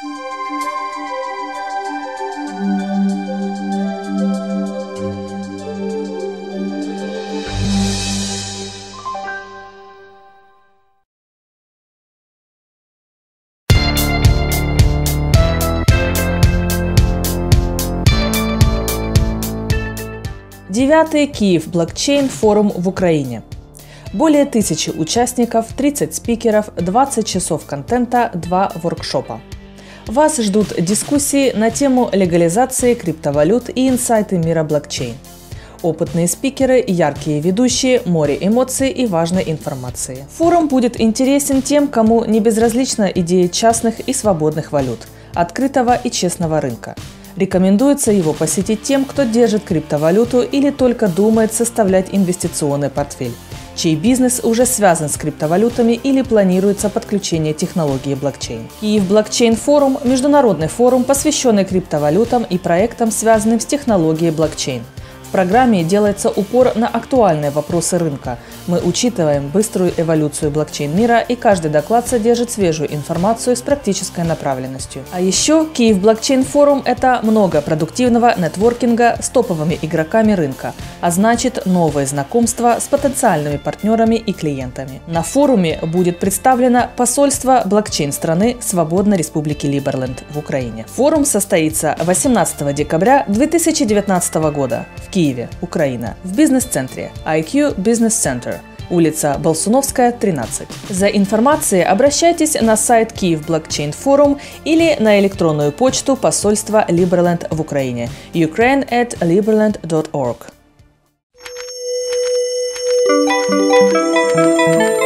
Девятый Киев Блокчейн форум в Украине. Более 1000 участников, 30 спикеров, 20 часов контента, 2 воркшопа. Вас ждут дискуссии на тему легализации криптовалют и инсайты мира блокчейн. Опытные спикеры, яркие ведущие, море эмоций и важной информации. Форум будет интересен тем, кому не безразлична идея частных и свободных валют, открытого и честного рынка. Рекомендуется его посетить тем, кто держит криптовалюту или только думает составлять инвестиционный портфель, чей бизнес уже связан с криптовалютами или планируется подключение технологии блокчейн. Киев Блокчейн форум – международный форум, посвященный криптовалютам и проектам, связанным с технологией блокчейн. В программе делается упор на актуальные вопросы рынка. Мы учитываем быструю эволюцию блокчейн-мира, и каждый доклад содержит свежую информацию с практической направленностью. А еще Киев Блокчейн форум – это много продуктивного нетворкинга с топовыми игроками рынка, а значит новые знакомства с потенциальными партнерами и клиентами. На форуме будет представлено посольство блокчейн-страны Свободной Республики Либерленд в Украине. Форум состоится 18 декабря 2019 года в Киеве, Украина, в бизнес-центре IQ Business Center, улица Болсуновская, 13. За информацией обращайтесь на сайт Киев Блокчейн форум или на электронную почту посольства Liberland в Украине ukraine@liberland.org.